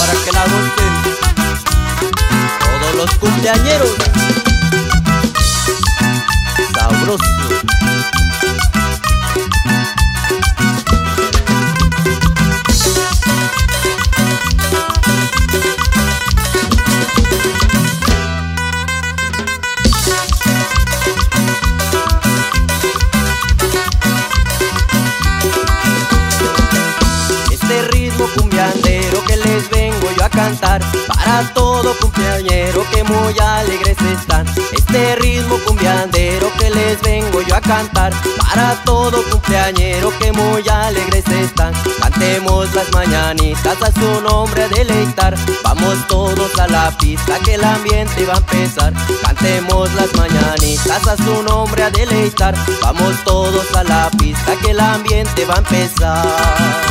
para que la gocen todos los cumpleañeros. Sabroso. Este ritmo cumbiandero que les vengo yo a cantar, para todo cumpleañero que muy alegres están. Este ritmo cumbiandero que les vengo yo a cantar, para todo cumpleañero que muy alegres están. Cantemos las mañanitas a su nombre a deleitar. Vamos todos a la pista que el ambiente va a empezar. Cantemos las mañanitas a su nombre a deleitar. Vamos todos a la pista que el ambiente va a empezar.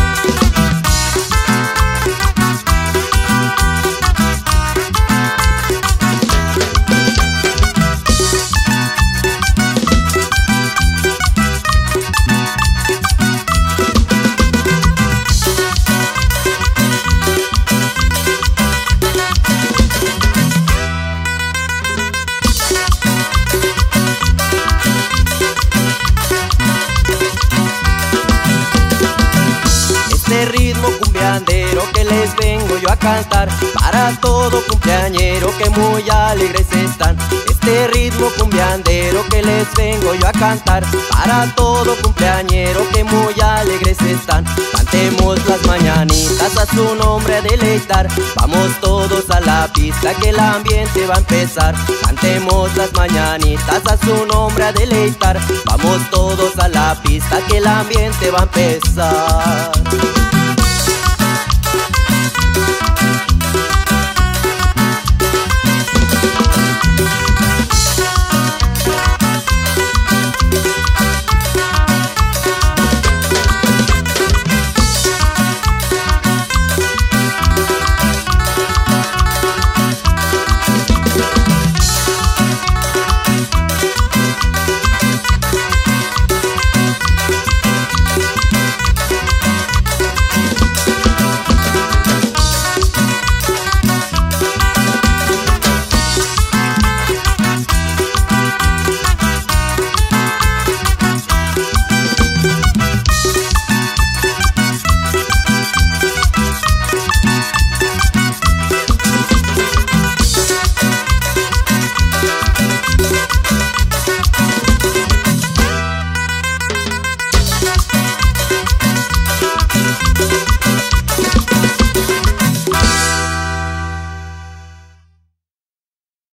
Este ritmo cumbiandero que les vengo yo a cantar, para todo cumpleañero que muy alegres están. Este ritmo cumbiandero que les vengo yo a cantar, para todo cumpleañero que muy alegres están. Cantemos las mañanitas a su nombre a deleitar. Vamos todos a la pista que el ambiente va a empezar. Cantemos las mañanitas a su nombre a deleitar. Vamos todos a la pista que el ambiente va a empezar.